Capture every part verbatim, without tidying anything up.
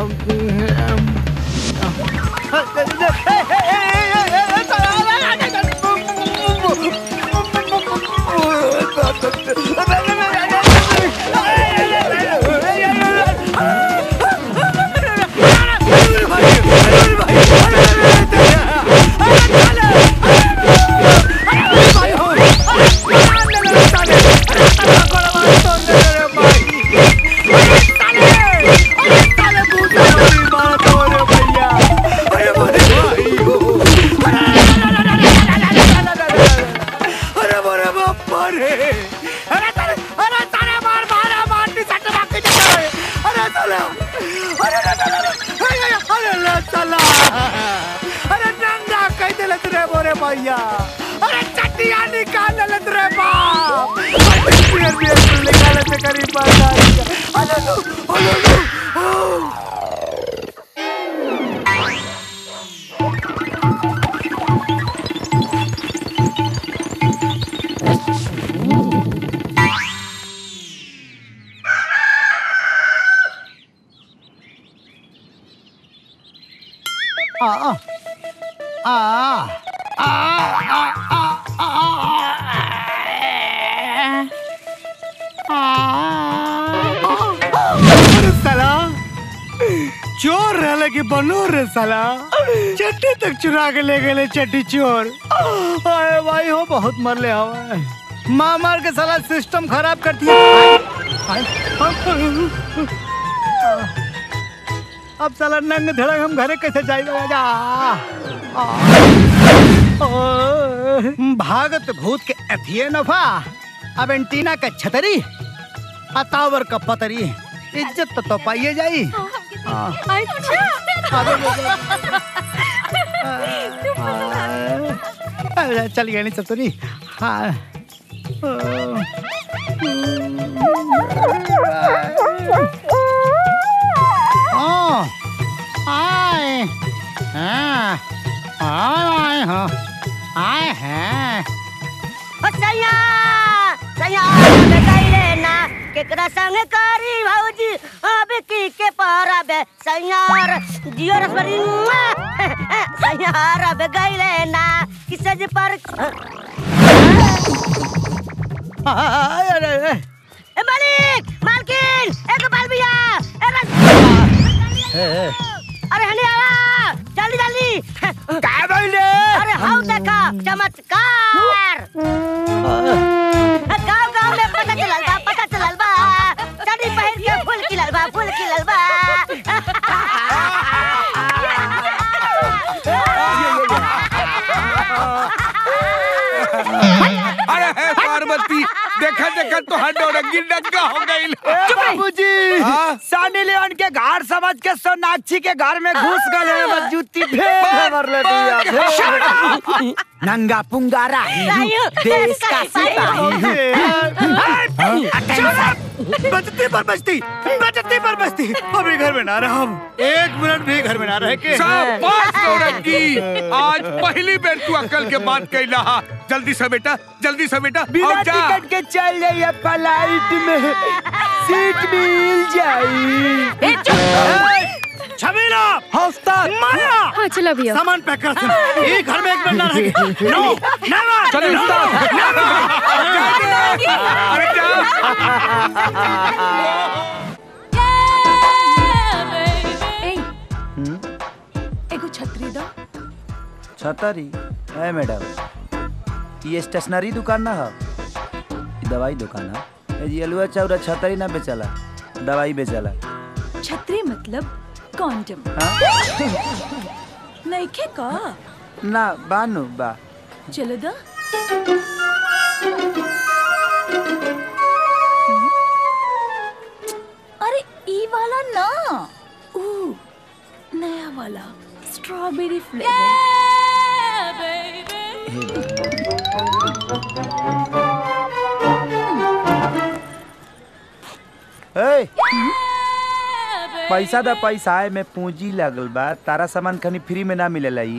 चोर रहले कि बनो रे साला, चट्टी तक चुरा के ले गए चट्टी चोर। अरे भाई हो बहुत मरले हवा, मार मार के साला सिस्टम खराब कर दिया। अब साला नंग धड़क हम घरे कैसे जाएगा? भागत भूत के अथिये नफा, अब एंटीना का छतरी, अतावर का पतरी, इज्जत तो, तो पाइए जाई। अच्छा चल गया नहीं सब तो नहीं। हाँ आए हाँ आए हाँ आए हैं सैया सैया बताई लेना केकरा संग करी भौजी अब की के परबे सैयार जियो रसबरी सैयार अब गई लेना किसे जे पर अरे ए मालिक मालकिन ए गोपाल भैया ए अरे हनी आवा जल्दी जल्दी क्या बोले? अरे हाउ देखा चमत्कार गाँव गाँव में पता चलल बा पता चलल बा चढ़ी पहन के फूल खिलल बा फूल खिलल बा अरे है पार्वती देखा देखा तो हड्डोरंगी डंगा हो गई। बाबूजी सानी लेवन के घर समझ के सोनाक्षी के घर में घुस गए जूती भेड़ ले दिया नंगा पुंगा राही देश का सिपाही। बचती पर बचती बचती पर बचती अभी घर में ना रहा हम एक मिनट भी घर में ना रह के। शाबाश नौरंगी, आज पहली बार तू अकल के बात कहला हा। जल्दी से बेटा जल्दी से बेटा बिना टिकट के चल जाइए फ्लाइट में सीट मिल जाई। छबीला हौसला माया हाँ चला भैया सामान पैक कर सुन ये घर में एक मिनट ना रहेगी। नो नेवर चलो अरे क्या एगो छतरी दो। छतरी है मैडम, ये स्टेशनरी दुकान ना है, दवाई दुकान है। ये अलुआ चाउरा छतरी ना बेचला, दवाई बेचला। छतरी मतलब कॉन्डम नहीं खे का ना बानू बा चलो दा अरे ई वाला ना ओ नया वाला स्ट्रॉबेरी फ्लेवर। ए पैसा दा पैसा है में पूंजी लगल बा, तारा सामान कहीं फ्री में ना मिलेला। ई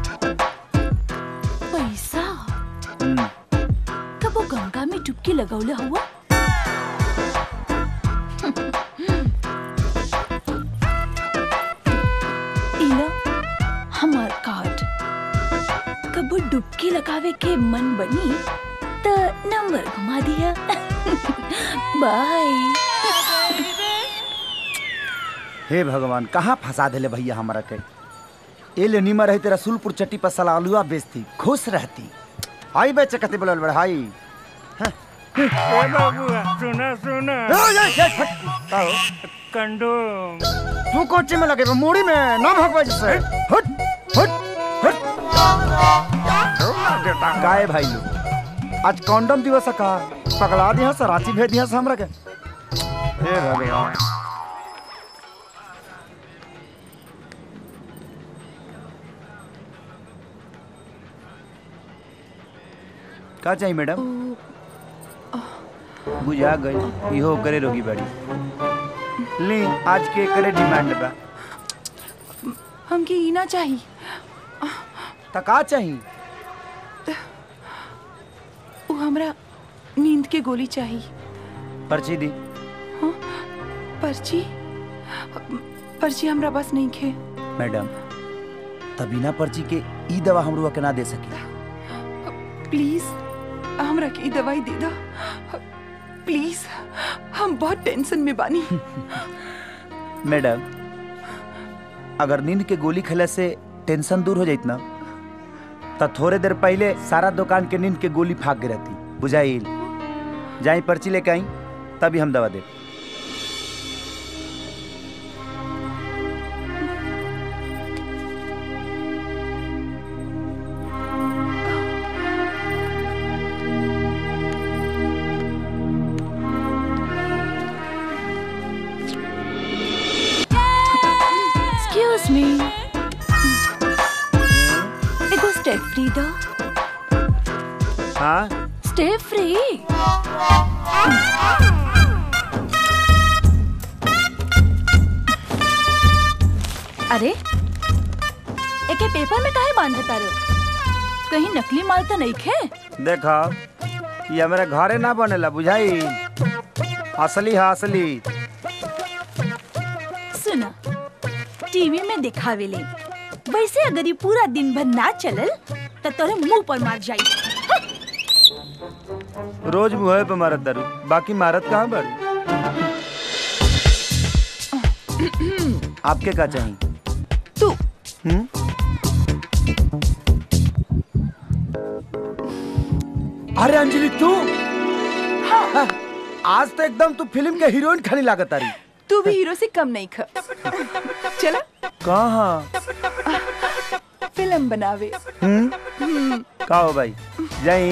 पैसा कब वो गंगा में डुबकी लगौले हुआ? के मन बनी तो नंबर घुमा दिया। बाय। हे भगवान, कहाँ फंसा दिले भैया हमारा के। ए ले नीमा रही तेरा रसूलपुर चट्टी पर साला आलूआ बेचती, खुश रहती। हाई बेचे कते बोलल बड़ हाई। ए बाबूआ सुना सुना कंडोम। तू कोची में लगे मूड़ी में ना भगवा जैसे। हट हट हट। काहे भाई लोग आज कंडोम दिवस का पकड़ा दिया सराची भेज दिया हमरा के। हे भगवान। का चाहिए मैडम? बुझा गई इहो करे रोगी बड़ी। ले आज के करे डिमांड बा। हमके ई ना चाहिए। त का चाहिए? वो हमरा नींद के गोली चाहिए। पर्ची दी। हाँ? पर्ची पर्ची हमरा बस नहीं खे। मैडम तभी ना पर्ची के ई दवा हमरुआ के ना दे सकी। प्लीज हमरा के दवाई दे दो प्लीज, हम बहुत टेंशन में बानी। मैडम अगर नींद के गोली खेले से टेंशन दूर हो जाइत ना तो थोड़े देर पहले सारा दुकान के नींद के गोली फाक के रहती। बुझाइल? जाई पर्ची लेके आई तभी हम दवा दे। Excuse me. एगो स्टे फ्री दो। हाँ स्टे फ्री। अरे एके पेपर में काहे बांध देता रे? कहीं नकली माल तो नहीं खे? देखा ये हमारे घरे ना बनेला। बुझाई? असली है असली। सुना टीवी में दिखावे ले, वैसे अगर ये पूरा दिन भर ना चलल तो तोरे मुंह पर मार जाई। रोज मुँह पे मारत दारू, बाकी मारत कहाँ बड़? आपके क्या चाहिए? तू हम्म? अरे अंजलि तू? हाँ। आज तो एकदम तू फिल्म के हीरोइन खाली लागत आ रही। तू भी हीरो से कम नहीं खा। चला कहाँ? फिल्म बनावे। हम्म? का हो भाई जाई।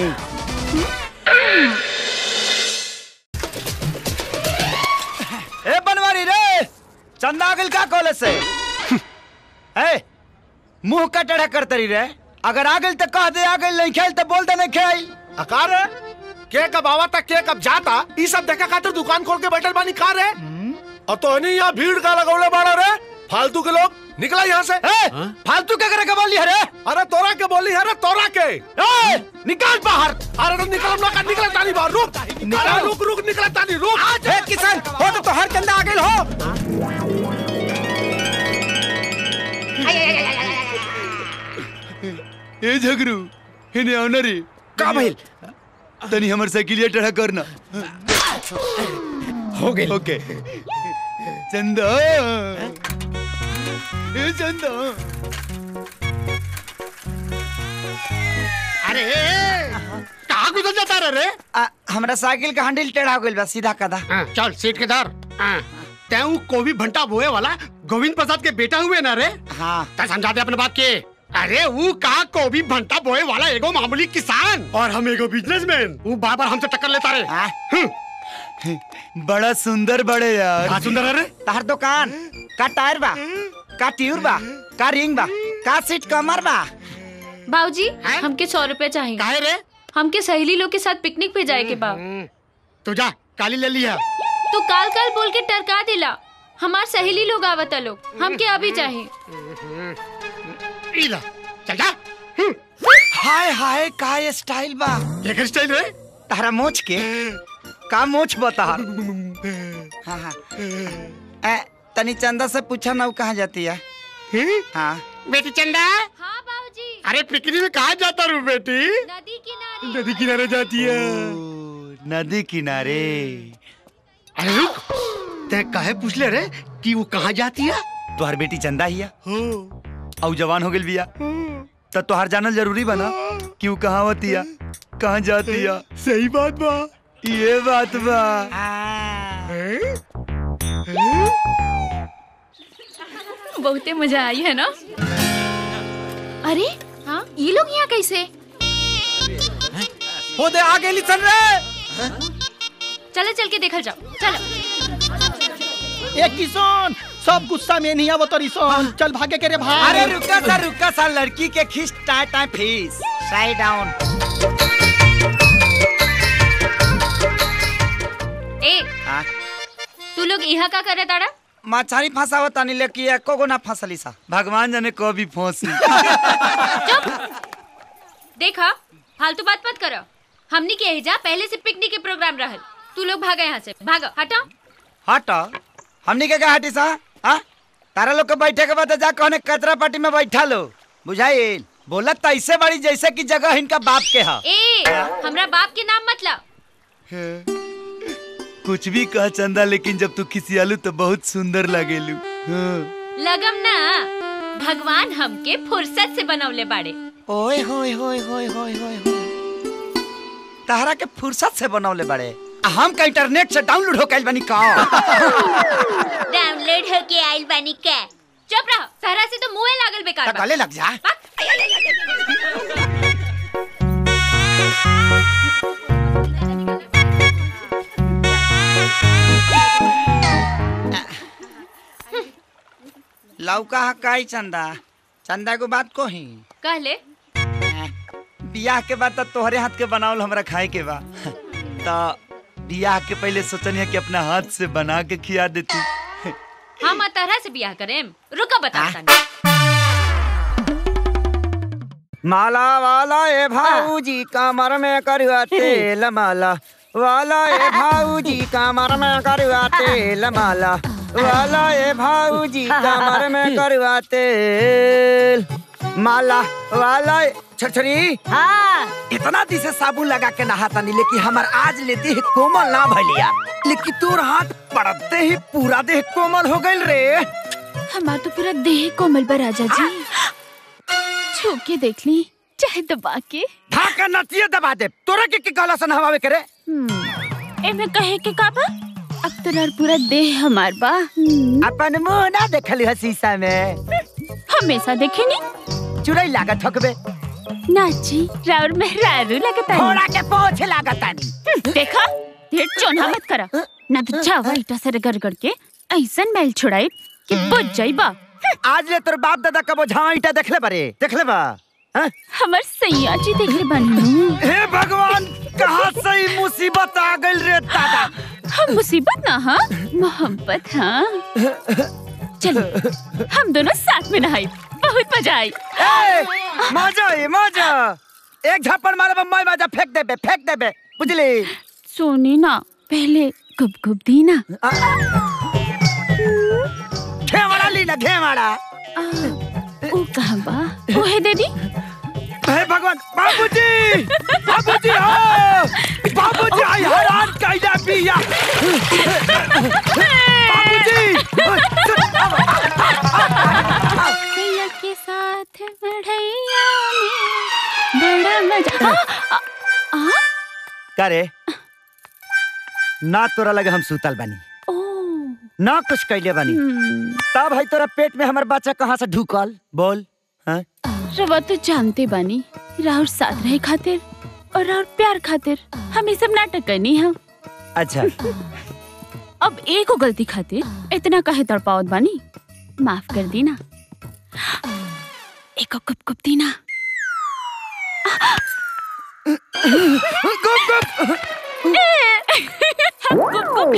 ए बनवारी रे, चंदा आगिल का कॉलेज से? ए मुंह का टेढ़ा करते रही रे। अगर आगिल तो कह दे आगिल, नहीं खेल तो बोल दे नहीं खेल। अकार है के कब आवा था के कब जाता ये सब देखा खातिर दुकान खोल के बैठल बानी कार है। और तो नहीं यहाँ भीड़ का लगौले बाड़ा रे फालतू के लोग। निकला यहाँ से। ए, फालतू क्या करे के बोली है रे? अरे तोरा के बोली है रे तोरा के। ए, निकाल बाहर। अरे तो निकल ना कर निकला तानी बाहर। रुक अरे रुक रुक निकला तानी रुक। ए किसान हो तो, तो हर चंदा आगिल हो। ए झगरू इन्हें ऑनरी का भइल? तनी हमर साइकिलिया टेढ़ा करना। हो गई। ओके चंदा ए चंदा। अरे कहाँ गुजर जाता रे रे? आ, हमरा साइकिल का हैंडल टेढ़ा हो गइल बा, सीधा कदा। हाँ, चल सीट के धर। तैं कोवी भंटा बोए वाला गोविंद प्रसाद के बेटा हुए ना रे? हाँ ता समझा दे अपने बात के। अरे वो का कोवी भंटा बोए वाला एगो मामूली किसान और हम एगो बिजनेसमैन। वो बार बार हमसे टक्कर लेता रे। हाँ। बड़ा सुंदर बड़े यार। कहाँ सुंदर है रे? तहर दुकान का टायर बा, का ट्यूब बा, का रिंग बा, का सीट कमर बा। बाबूजी हमके सौ रुपए चाहिए। काहे रे? हमके सहेली लोग के साथ पिकनिक पे जाए के बा। तू जा काली ले लिया। तू काल काल बोल के टरका दिला। हमार सहेली लोग आवता लोग, हमके अभी चाहिए। इला चल जा। हाय हाय का स्टाइल बा। ये स्टाइल रे? तहरा मोच के का मोच बता। हाँ हाँ ए, तनी चंदा से पूछा ना वो कहाँ जाती है। हाँ बेटी चंदा हाँ बाबूजी। अरे पिकनिक में कहाँ जाता रू बेटी? नदी किनारे। नदी किनारे जाती है। नदी किनारे। अरे रुक, ते काहे पूछ ले रे कि वो कहाँ जाती है? तुहार बेटी चंदा हिया और जवान हो गई बिया तो तुहार जानल जरूरी बना कि वो कहाँ होती है, कहाँ जाती है। सही बात बा। ये बात बा। बहुते मजा आई है ना? अरे हाँ, ये लोग यहाँ कैसे? हो दे आगे चल रहे। चलो चल के देखा जाओ, चलो। एक किसान सब गुस्सा में नहीं आवत रिसन। चल भागे के रे भाई। अरे रुका सा रुका सा, लड़की के खींच टाइ टाइ फीस। Side down. ए हाँ? तू लोग यहाँ का करे ताड़ा? मछली फंसावत तानी लेके एको गो ना फंसली सा। भगवान जाने कभी फंसी। चुप। देखा, फालतू बात मत करो। हमनी के जा पहले से पिकनिक के प्रोग्राम रहल। तू लोग भागा यहाँ से, भागो, हटा। हटा? हमनी के क्या हटी सा? हाँ? तारा लोग के बैठे के बाद जा कहने कचरा पार्टी में बैठा लो। बुझाइल? बोलत तो ऐसे बड़ी जैसे कि जगह इनका बाप के है। ए, हमरा बाप के नाम मतलब। कुछ भी कह चंदा, लेकिन जब तू खिसियालू तो बहुत सुंदर लगेलू। हाँ। लगम ना, भगवान हमके फुर्सत से बनवले बाड़े। ओए होए होए होए होए होए तारा के फुर्सत से बनवले बड़े। हम का इंटरनेट से डाउनलोड हो कैल बनी का। डाउनलोड हो के आइल बनी का। चुप रहो, सहरा से तो मुंह लागल बेकार बा। गले लग जा। लौका हकाई चंदा, चंदा को बात को ही कहले। बियाह के बाद तो तोहरे हाथ के बनावल हमरा खाए के बा। तो बियाह के पहले सोचनी कि अपना हाथ से बना के खिया देती। हम तरह से बियाह करें। रुका बता। माला वाला ए भाऊजी कमर में करुआ तेल माला वाला ए भाऊजी कमर में करुआ तेल माला वाला ए भाऊजी कमर में करुआ तेल माला वाला। छछरी हाँ इतना दिन से साबुन लगा के नहाता नहीं, लेकिन हमार आज लेते ही कोमल ना भलिया, लेकिन तोर हाथ पड़ते ही पूरा देह कोमल हो गइल रे। हमार तो पूरा देह कोमल बा राजा जी। छू के देख ली, चाहे दबा के। ढाका नतिये दबा दे। तोरा के के गला से नहवावे करे? एमे कहे के का बा? अब तोरा पूरा देह हमार बा। अपन मुंह ना देखली है शीशा में? हमेशा देखे नहीं। चुड़ैल लागत हकबे। नाची राउर में रारू लगता है। थोड़ा के पोछ लागत आनी। देखा, ढेर चोना मत करा, ना तो जावा इटा से रगड़ के ऐसन मैल छुड़ाई कि बुझ जाइबा। आज ले तोर बाप दादा कबो झावा ईटा देखले बारे? देखले बा? हाँ? हमर सैया जी देखले बानी। हे भगवान, कहाँ से ही मुसीबत आ गइल रे दादा। हम मुसीबत ना, हाँ मोहब्बत। हाँ चलो हम दोनों साथ में नहाई, बहुत मजा आई। मजा आई मजा। एक झप्पड़ मारे मैं मजा फेंक देबे फेंक देबे, बुझली? सोनी ना, पहले गुप गुप दी ना। घेवाड़ा ली ना, घेवाड़ा। ओ कहाँ बा? ओहे दे दी। हे भगवान, बाबूजी बाबूजी हो, बाबूजी आई हैरान कैला बिया। बाबूजी सैया के साथ बढ़ैया में बड़ा मजा। आ, आ, आ? करे ना तोरा लगे हम सुतल बानी, ना कुछ कैले बानी, तब है तोरा पेट में हमार बच्चा कहाँ से ढुकल? बोल। हाँ? रवा तो जानते बानी, राउर साथ रहे खातिर और राउर प्यार खातिर हम ये सब नाटक करनी है। अच्छा अब एको गलती खातिर इतना काहे तड़पावत बानी? माफ कर दी ना। एको गुप गुप दी ना। गुप गुप गुप गुप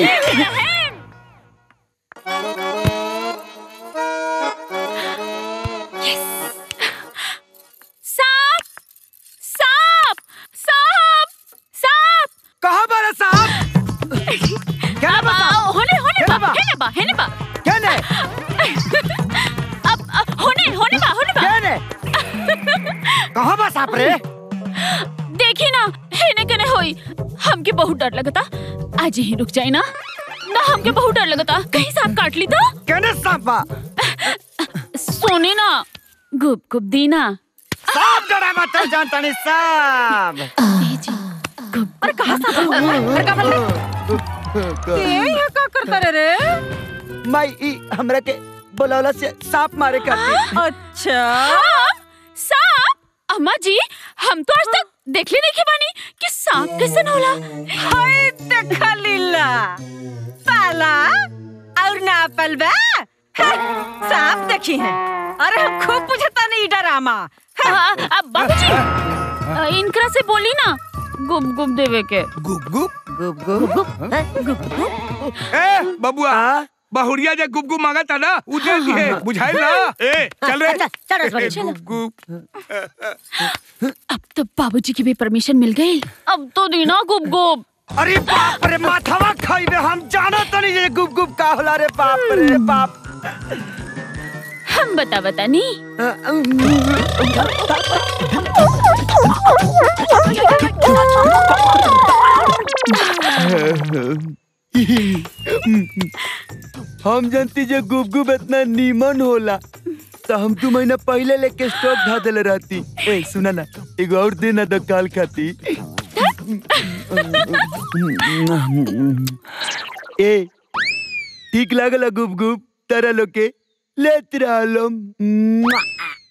सांप सांप सांप सांप। कहाँ बारे सांप? क्या बता? होने होने बा हेने बा हेने बा क्या ने? अब अब होने होने बा होने बा क्या ने? कहाँ बस आप रे? देखी ना हेने कने होई हमके बहुत डर लगता। आज ही रुक जाए ना ना हमके बहुत डर लगता कहीं सांप काट ली तो। कहने सांपा सोने ना गुप गुप दीना सांप डरा मत जानता नहीं सांप। अरे कहाँ सांप? अरे कहाँ बोल ये यहाँ क्या करता रे रे? माई ई हमरा के बोलौला से सांप मारे करती। अच्छा हाँ, सांप अम्मा जी हम तो आज तक देखले नहीं के बानी कि सांप कैसे होला। हाय देखा लीला पाला और ना पलवा सांप देखी है। अरे हम खूब पूछता नहीं डरामा। अब बाबूजी इनकरा से बोली ना गुप गुप देवे के। गुप गुप गुप गुप गुप गुप। ए बबुआ बहुरिया जे गुप गुप मांगा था ना उधर की है बुझाइल ना। ए चल रे चल गुप गुप। अब तो बाबूजी की भी परमिशन मिल गई। अब तो दीना गुप गुप। अरे बाप रे माथावा खाइबे हम जानो तो नहीं ये गुप गुप का होला रे बाप रे बाप। हम बता बता नहीं हम जानती जो गुप गुप इतना नीमन होला तो हम दो महीना पहले लेके स्टॉक धा देले रहती। ए सुना ना एगो और देना तो काल खाती। ए ठीक लागल गुप गुप तारा लोके लेत रहलम।